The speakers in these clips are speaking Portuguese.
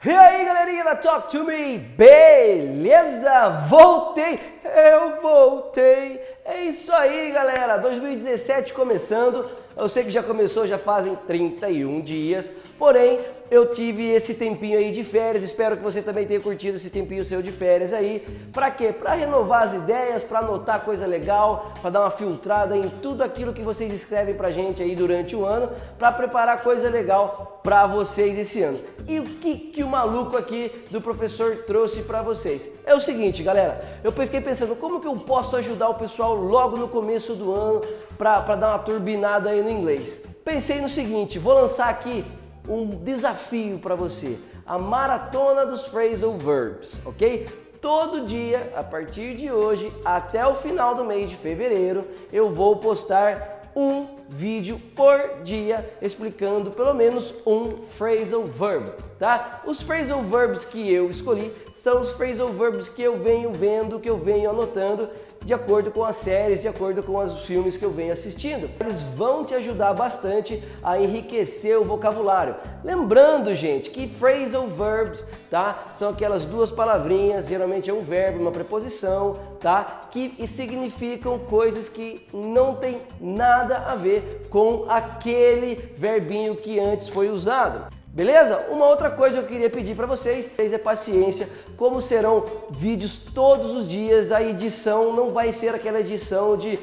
E aí, galerinha da Talk to Me, beleza? Voltei, eu voltei. É isso aí, galera, 2017 começando. Eu sei que já começou, já fazem 31 dias, porém eu tive esse tempinho aí de férias. Espero que você também tenha curtido esse tempinho seu de férias aí. Pra quê? Pra renovar as ideias, pra anotar coisa legal, pra dar uma filtrada em tudo aquilo que vocês escrevem pra gente aí durante o ano, pra preparar coisa legal pra vocês esse ano. E o que o maluco aqui do professor trouxe pra vocês? É o seguinte, galera, eu fiquei pensando como que eu posso ajudar o pessoal logo no começo do ano pra dar uma turbinada aí no inglês. Pensei no seguinte, vou lançar aqui um desafio para você, a maratona dos phrasal verbs, ok? Todo dia, a partir de hoje até o final do mês de fevereiro, eu vou postar um vídeo por dia explicando pelo menos um phrasal verb, tá? Os phrasal verbs que eu escolhi são os phrasal verbs que eu venho vendo, que eu venho anotando de acordo com as séries, de acordo com os filmes que eu venho assistindo. Eles vão te ajudar bastante a enriquecer o vocabulário. Lembrando, gente, que phrasal verbs, tá? São aquelas duas palavrinhas, geralmente é um verbo, uma preposição, tá? Que significam coisas que não tem nada a ver com aquele verbinho que antes foi usado. Beleza? Uma outra coisa que eu queria pedir para vocês é paciência. Como serão vídeos todos os dias, a edição não vai ser aquela edição de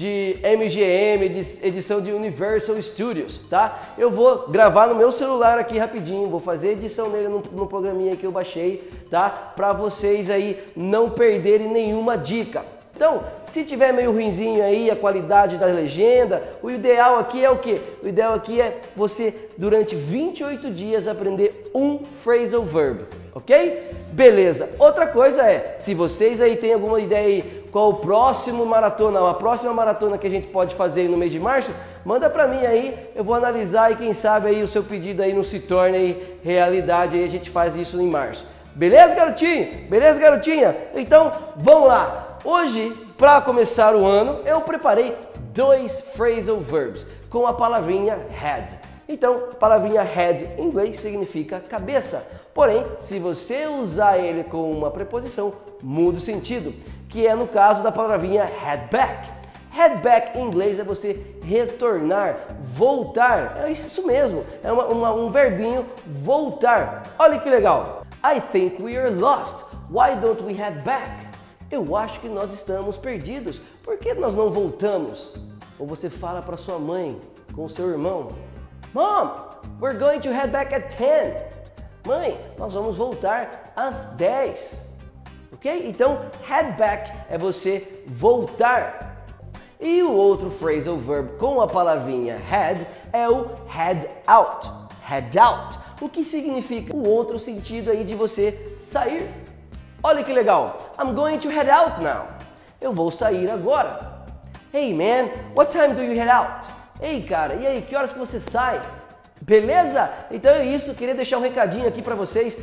MGM, de edição de Universal Studios, tá? Eu vou gravar no meu celular aqui rapidinho, vou fazer edição nele no programinha que eu baixei, tá? Para vocês aí não perderem nenhuma dica. Então, se tiver meio ruinzinho aí a qualidade da legenda, o ideal aqui é o quê? O ideal aqui é você, durante 28 dias, aprender um phrasal verb, ok? Beleza. Outra coisa é, se vocês aí têm alguma ideia aí, qual o próximo maratona, a próxima maratona que a gente pode fazer no mês de março, manda pra mim aí, eu vou analisar e quem sabe aí o seu pedido aí não se torne aí realidade, aí a gente faz isso em março. Beleza, garotinho? Beleza, garotinha? Então, vamos lá! Hoje, para começar o ano, eu preparei dois phrasal verbs com a palavrinha head. Então, a palavrinha head em inglês significa cabeça. Porém, se você usar ele com uma preposição, muda o sentido, que é no caso da palavrinha head back. Head back em inglês é você retornar, voltar. É isso mesmo, é um verbinho voltar. Olha que legal. I think we are lost. Why don't we head back? Eu acho que nós estamos perdidos. Por que nós não voltamos? Ou você fala para sua mãe, com o seu irmão, Mom, we're going to head back at 10. Mãe, nós vamos voltar às 10. Ok? Então, head back é você voltar. E o outro phrasal verb com a palavrinha head é o head out. Head out. O que significa o outro sentido aí de você sair. Olha que legal. I'm going to head out now. Eu vou sair agora. Hey man, what time do you head out? Ei cara, e aí, que horas que você sai? Beleza? Então é isso, queria deixar um recadinho aqui para vocês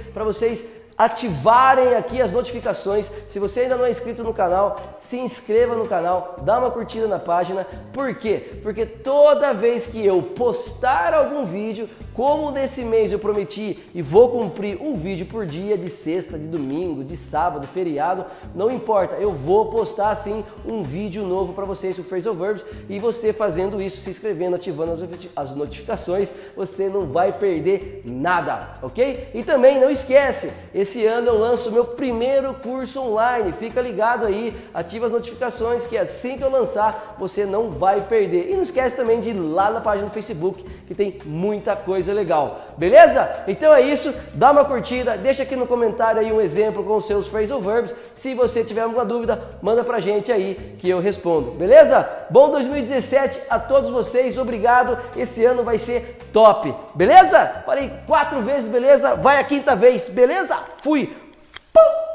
ativarem aqui as notificações. Se você ainda não é inscrito no canal, se inscreva no canal, dá uma curtida na página. Por quê? Porque toda vez que eu postar algum vídeo, como nesse mês eu prometi e vou cumprir um vídeo por dia, de sexta, de domingo, de sábado, feriado, não importa, eu vou postar sim um vídeo novo para vocês, o Phrasal Verbs, e você fazendo isso, se inscrevendo, ativando as notificações, você não vai perder nada, ok? E também não esquece, esse ano eu lanço o meu primeiro curso online, fica ligado aí, ativa as notificações que assim que eu lançar, você não vai perder. E não esquece também de ir lá na página do Facebook, que tem muita coisa legal, beleza? Então é isso, dá uma curtida, deixa aqui no comentário aí um exemplo com os seus phrasal verbs. Se você tiver alguma dúvida, manda pra gente aí que eu respondo, beleza? Bom 2017 a todos vocês, obrigado, esse ano vai ser top, beleza? Falei 4 vezes, beleza? Vai a 5ª vez, beleza? Fui! Pum!